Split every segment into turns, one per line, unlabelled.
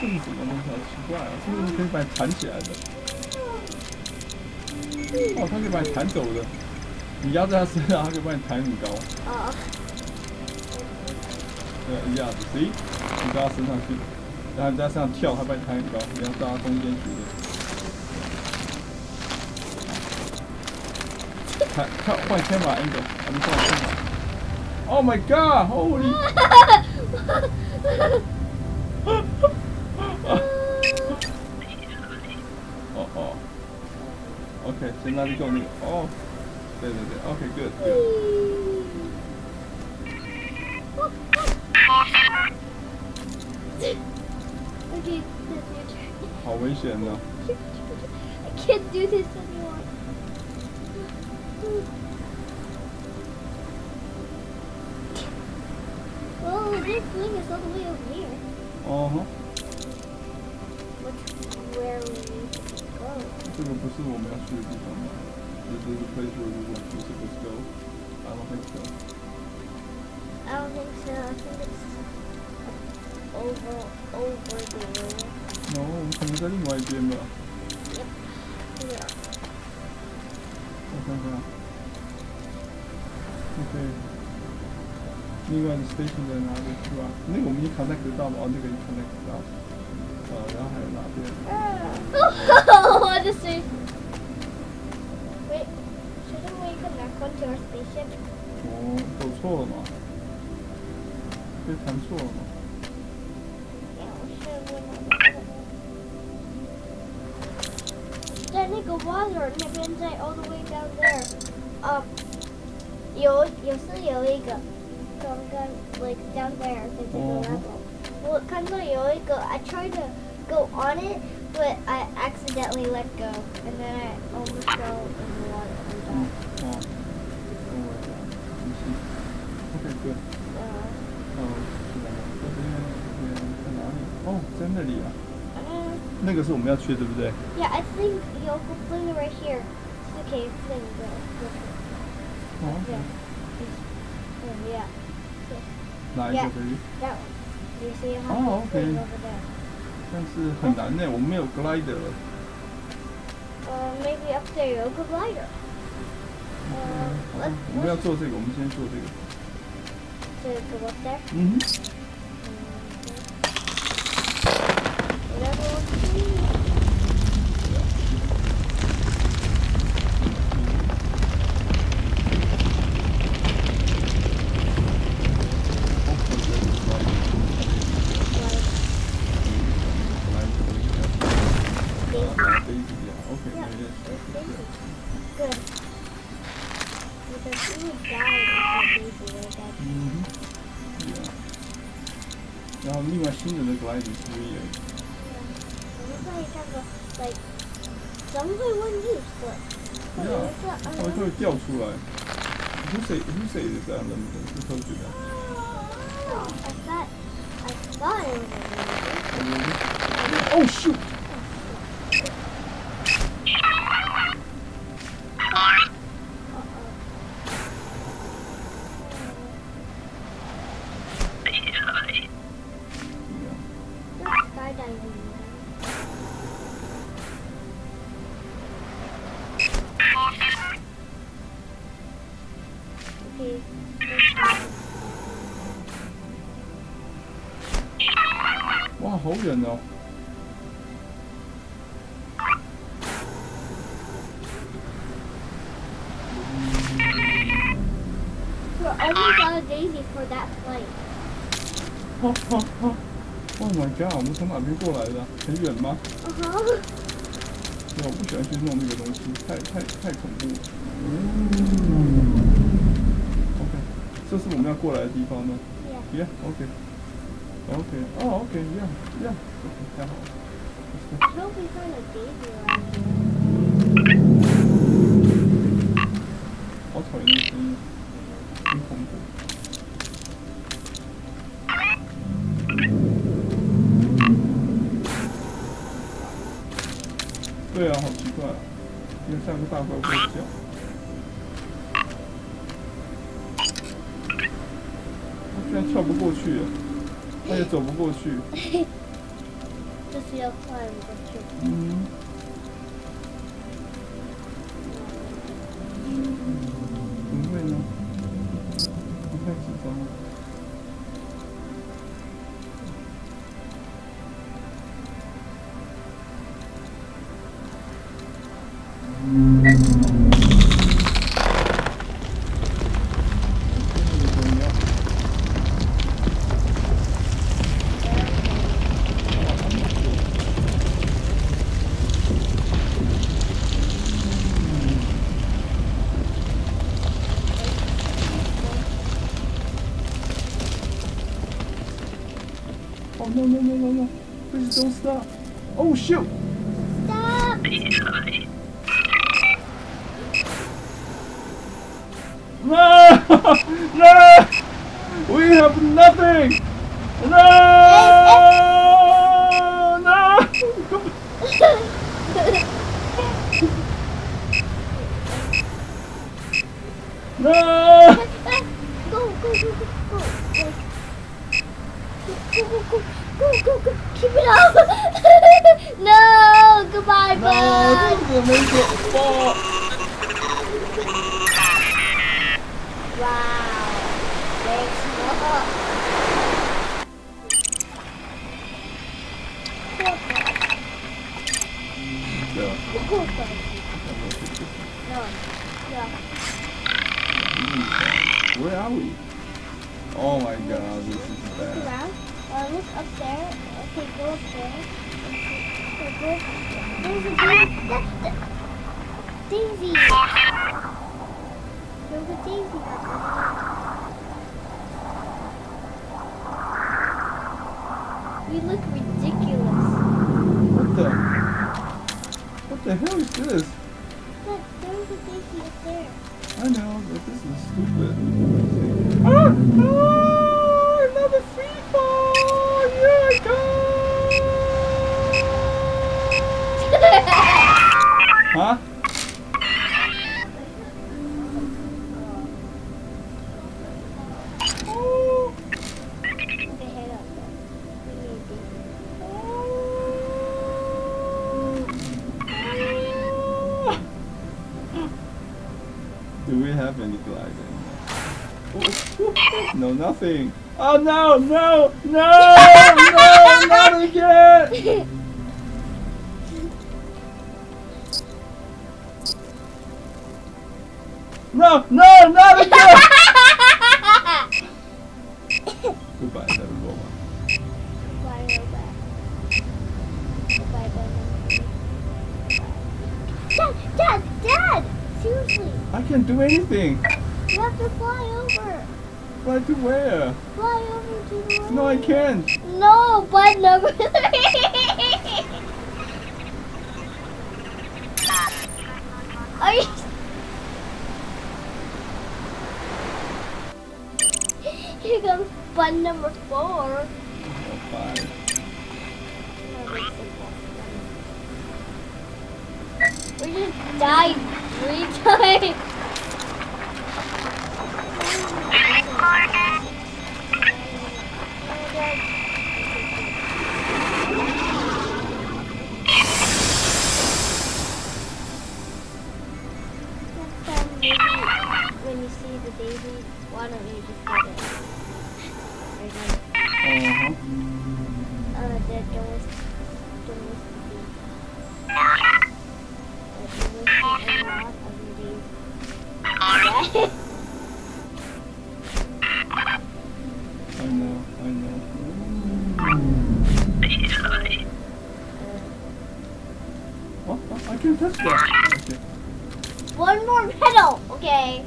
么什么东西好奇怪啊？这个是可以把你弹起来的。哦，它可以把你弹走的。你压在它身上，它可以把你弹很高。
哦。
对，一下子，谁？你到它身上去，然后你在身上跳，它把你弹很高，你要到它中间去的。看换 camera angle， 还没换 camera。Oh my god! Holy! 哦。OK， 先让你够那个。哦，对。OK， good。好危险的。
I can't do this anymore. Oh, they're doing us all the way over here. Where we need to go.
这个不是我们要去的地方吗 ？This is the place where we want to supposed to go. I don't think so.
I don't think so. I think it's over there.
No， 我们可能在另外一边吧。
Yep. Yeah.
我看看。OK。另外的 station 在哪里是吧？那个我们已经 connect 得到了，哦，那个已经 connect 得到。然后还有哪边？
What is it? Wait, shouldn't we connect onto our spaceship?
哦，走错了嘛？被弹错了嘛？
Yeah, we should win. 在那个 water 那边，在 all the way down there. 有一个刚刚 like down there 在这个 level. 我看到有一个 I tried to go on it, but I accidentally let go, and then I almost fell in the water and died.
OK, good. 在哪里？哦，在那里啊。那个是我们要去，对不对
Yeah, I think you'll go fling right here. Okay, fling there.
哦。
Yeah.
哪一个可以？
That one. You see how
Oh,
it's
okay.
fling over there.
但是很难呢，我们没有 glider 了。
Maybe up there you'll go glider.
我们要做这个，我们先做这个。
To go up there?
嗯哼。
Whatever works for you. Good. Because you would die if that baby were dead.
嗯哼。然后另外新人的 glider 是不一样。
Like, some of it wasn't used, but
它会掉出来。Who say this? Who told you that?
I thought it was
Oh shoot!
skydiving. Okay.
哇，好远哦！
We're almost out of Daisy for that flight.
Oh my god！ 我们从哪边过来的？很远吗？对，我不喜欢去弄那个东西，太恐怖了。OK， 这是我们要过来的地方吗
Yeah.
OK。哦 OK， OK， 太好了。
I hope we find a Daisy around here.
好讨厌的声音，很恐怖。对啊，好奇怪啊，因为像个大怪会叫。他居然跳不过去，他也走不过去。
就是要快一个去。
不会呢，不太紧张了。Oh no no no no no! Please don't stop! Oh shoot!
Stop!
No! No! We have nothing! No! No! No!
Go, go, go, go, go. Go, go, go, go, go, go. Keep it up. No, goodbye,
No!
bud.
This is gonna make it fall!
Wow. Thanks, Mom.
Yeah.
Go, bud. No. Yeah.
Where are we? Oh my god, this is
Look
bad.
around. Look up there. Okay, go up there. Okay, go. There's a daisy. That's the daisy. There's a daisy. We look ridiculous.
What the hell is this?
Look, there's a daisy up there.
I know, but this is stupid. Ah! Ah! Another free fall! Here I go! Huh? Oh!
Okay, head up there. We need daisy.
Do we have any gliding? No, nothing. Oh no, no, no, no, not again! No, no, not again! Goodbye, never go on.
Goodbye, Robot. Goodbye, Bunny. Dad! Dad! Seriously,
I can't do anything.
you have to fly over.
Fly to where?
Fly over to the right.
No, I can't.
No, bud number 3. Are you? Here comes button number 4.
Oh, fine.
We just died 3 times. Next time, maybe when you see the daisy, why don't you just get it? Right now. The doors.
I know, I know. What? I can touch that. Okay.
One more pedal, okay.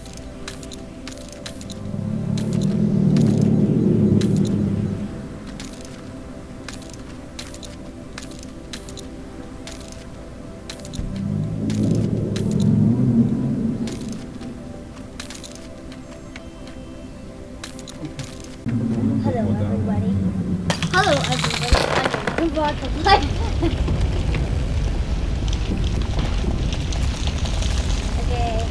Hello, everybody. Hello, everybody. I'm about to play. Okay.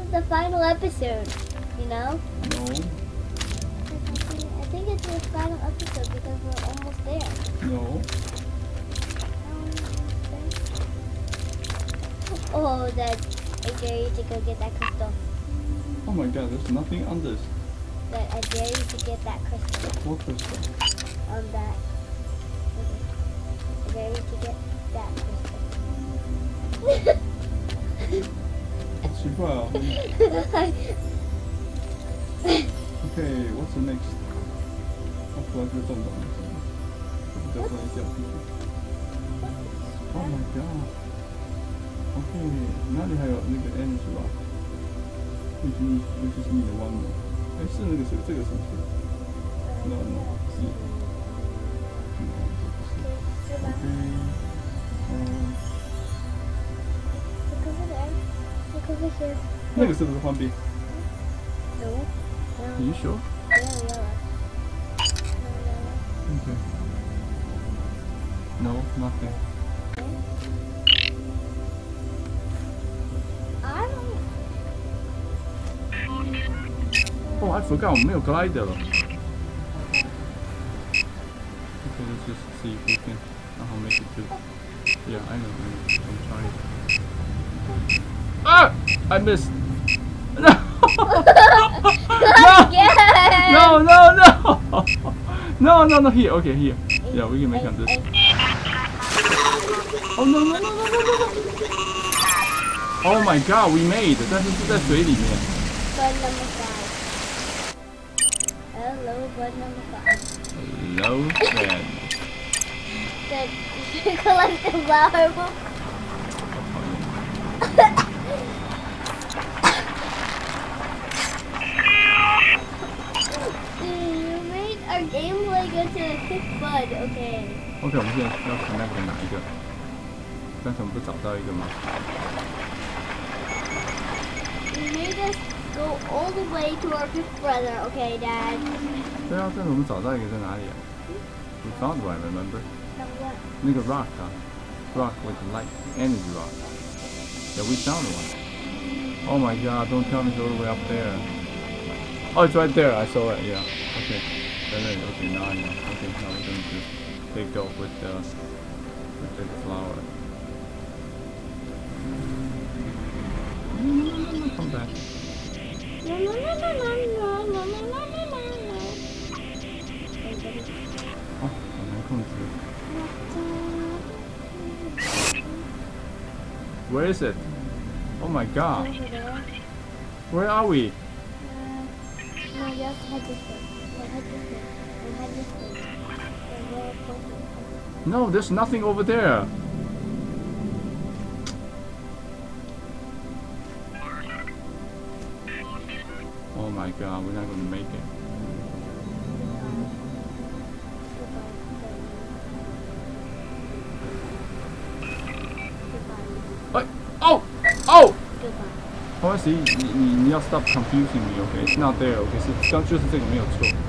the final episode, you know?
No.
I think it's the final episode because we're almost there.
No.
Oh, that I dare you to go get that crystal.
Oh my god, there's nothing on this.
That I dare you to get that crystal.
What crystal?
That. Okay. I dare you to get that crystal.
好奇怪哦。Okay, what's the next? 它突然就中到了，比较不容易掉进去。Oh my god. Okay, 哪里还有那个 N 是吧？which is need one more. 哎，是那个是这个是不是 ？No no 是。Okay.
Look over there. Look over here.
那个是不是换币
No.
？Are you sure?
Yellow.
Okay. No, nothing.
I don't.
Oh, I forgot 我们没有 glider 了。Okay, let's just see if we can. 然后 make it to. Yeah, I know. I'm trying. Ah! I missed. No! No! Here. Okay, here. Yeah, we can make on this. Oh no! Oh my god, we made. 但是是在水里面。
Bud number 5. Hello, bud number 5.
Hello, friend.
Good. You collect the flower. You made our gameplay go to the 5th bud. Okay.
OK， 我们现在要 connect 哪一个？刚才我们不找到一个吗？
You made us go all the way to our 5th brother. Okay, Dad.
对啊，但是我们找到一个在哪里啊 ？We found one, remember？
What?
那个 rock 啊 ，rock with light energy rock. Yeah, we found one. Oh my god! Don't tell me it's all the way up there. Oh, it's right there. I saw it. Yeah. Okay. Then okay, now I know. Okay, now we're going to take off with the flower. Come back. Oh, 很难控制。Where is it? Oh my god.
Over there.
Where are we?
No, you have to head this way. Head this way. Head this way.
No, there's nothing over there. Oh my god, we're not going to make it. Oh! Oh!
Goodbye.
黄伟石，你要 stop confusing me, okay? It's not there, okay? 是刚就是这个没有错。